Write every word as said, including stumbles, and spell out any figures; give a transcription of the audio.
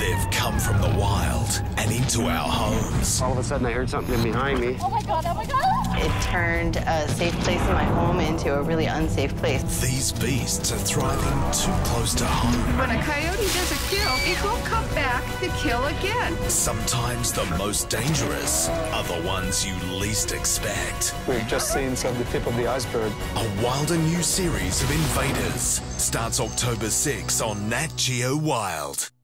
They've come from the wild and into our homes. All of a sudden, I heard something behind me. Oh my God, oh my God! It turned a safe place in my home into a really unsafe place. These beasts are thriving too close to home. When a coyote does a kill, it will come back to kill again. Sometimes the most dangerous are the ones you least expect. We've just seen some of the tip of the iceberg. A wilder new series of Invaders starts October sixth on Nat Geo Wild.